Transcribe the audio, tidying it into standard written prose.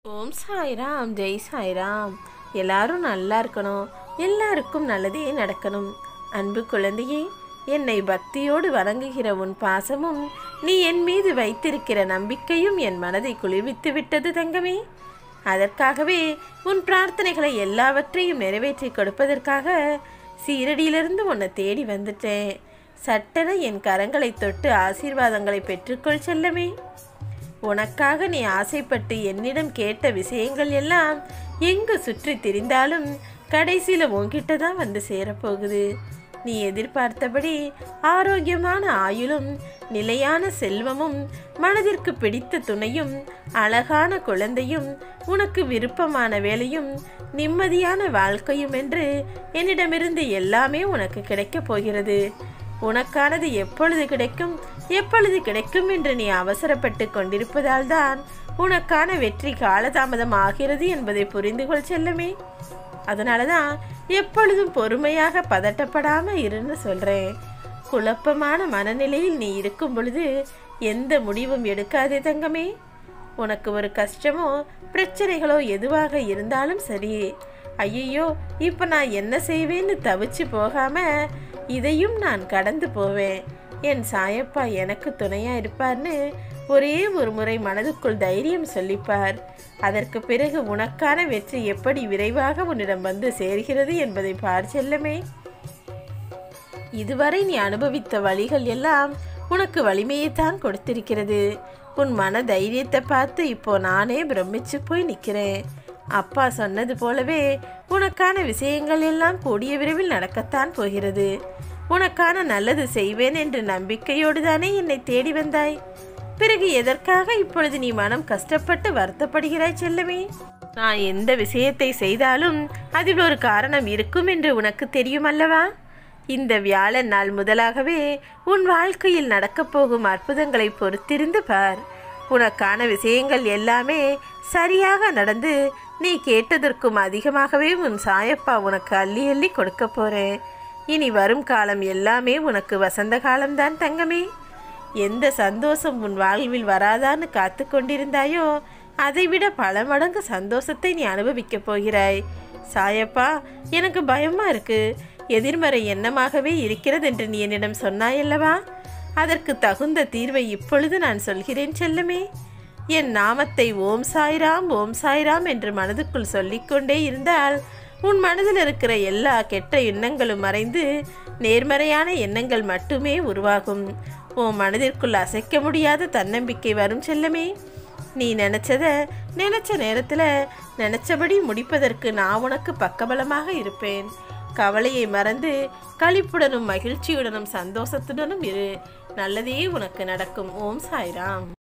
ஓம் சாய்ராம், ஜெய் சாய்ராம். எல்லாரும் நல்லா இருக்கணும், எல்லாருக்கும் நல்லதே நடக்கணும். அன்பு குழந்தையே, என்னை பக்தியோடு வணங்குகிற உன் பாசமும் நீ என் மீது வைத்திருக்கிற நம்பிக்கையும் என் மனதை குளிர்வித்து விட்டது தங்கமே. அதற்காகவே உன் பிரார்த்தனைகளை எல்லாவற்றையும் நிறைவேற்றி கொடுப்பதற்காக சீரடியிலிருந்து உன்னை தேடி வந்துட்டேன். சட்டென என் கரங்களை தொட்டு ஆசீர்வாதங்களை பெற்றுக்கொள் செல்லமே. உனக்காக நீ ஆசைப்பட்டு என்னிடம் கேட்ட விஷயங்கள் எல்லாம் எங்கு சுற்றி திரிந்தாலும் கடைசியில் உன்கிட்ட தான் வந்து சேரப்போகுது. நீ எதிர்பார்த்தபடி ஆரோக்கியமான ஆயுளும் நிலையான செல்வமும் மனதிற்கு பிடித்த துணையும் அழகான குழந்தையும் உனக்கு விருப்பமான வேலையும் நிம்மதியான வாழ்க்கையும் என்று என்னிடமிருந்து எல்லாமே உனக்கு கிடைக்கப் போகிறது. உனக்கானது எப்பொழுது கிடைக்கும் என்று நீ அவசரப்பட்டு கொண்டிருப்பதால் தான் உனக்கான வெற்றி காலதாமதம் ஆகிறது என்பதை புரிந்து கொள் செல்லமே. அதனால தான் எப்பொழுதும் பொறுமையாக பதட்டப்படாமல் இருன்னு சொல்கிறேன். குழப்பமான மனநிலையில் நீ இருக்கும் பொழுது எந்த முடிவும் எடுக்காதே தங்கமே. உனக்கு ஒரு கஷ்டமோ பிரச்சனைகளோ எதுவாக இருந்தாலும் சரி, ஐயோ இப்போ நான் என்ன செய்வேன்னு தவிச்சு போகாமல் இதையும் நான் கடந்து போவேன், என் சாயப்பா எனக்கு துணையாக இருப்பார்னு ஒரே ஒரு முறை மனதுக்குள் தைரியம் சொல்லிப்பார். அதற்கு பிறகு உனக்கான வெற்றி எப்படி விரைவாக உன்னிடம் வந்து சேர்கிறது என்பதை பார் செல்லமே. இதுவரை நீ அனுபவித்த வழிகள் எல்லாம் உனக்கு வலிமையைத்தான் கொடுத்திருக்கிறது. உன் மன தைரியத்தை பார்த்து இப்போ நானே பிரமிச்சு போய் நிற்கிறேன். அப்பா சொன்னது போலவே உனக்கான விஷயங்கள் எல்லாம் கூடிய விரைவில் நடக்கத்தான் போகிறது. உனக்கான நல்லது செய்வேன் என்று நம்பிக்கையோடு தானே என்னை தேடி வந்தாய். பிறகு எதற்காக இப்பொழுது நீ மனம் கஷ்டப்பட்டு வருத்தப்படுகிறாய் செல்லமே? நான் எந்த விஷயத்தை செய்தாலும் அதில் ஒரு காரணம் இருக்கும் என்று உனக்கு தெரியும் அல்லவா? இந்த வியாழன் நாள் முதலாகவே உன் வாழ்க்கையில் நடக்கப் போகும் அற்புதங்களை பொறுத்திருந்து பார். உனக்கான விஷயங்கள் எல்லாமே சரியாக நடந்து நீ கேட்டதற்கும் அதிகமாகவே உன் சாயப்பா உனக்கு அள்ளி அள்ளி கொடுக்க போகிறேன். இனி வரும் காலம் எல்லாமே உனக்கு வசந்த காலம்தான் தங்கமே. எந்த சந்தோஷம் உன் வாழ்வில் வராதான்னு காத்து கொண்டிருந்தாயோ அதைவிட பல மடங்கு சந்தோஷத்தை நீ அனுபவிக்கப் போகிறாய். சாயப்பா எனக்கு பயமாக இருக்குது, எதிர்மறை எண்ணமாகவே இருக்கிறது என்று நீ என்னிடம் சொன்னாயல்லவா? அதற்கு தகுந்த தீர்வை இப்பொழுது நான் சொல்கிறேன் செல்லமே. என் நாமத்தை ஓம் சாய்ராம் என்று மனதுக்குள் சொல்லிக்கொண்டே இருந்தால் உன் மனதில் இருக்கிற எல்லா கெட்ட எண்ணங்களும் மறைந்து நேர்மறையான எண்ணங்கள் மட்டுமே உருவாகும். உன் மனதிற்குள் அசைக்க முடியாத தன்னம்பிக்கை வரும் செல்லமே. நீ நினைச்ச நேரத்தில் நினைச்சபடி முடிப்பதற்கு நான் உனக்கு பக்கபலமாக இருப்பேன். கவலையை மறந்து களிப்புடனும் மகிழ்ச்சியுடனும் சந்தோஷத்துடனும் இரு. நல்லதே உனக்கு நடக்கும். ஓம் சாய்ராம்.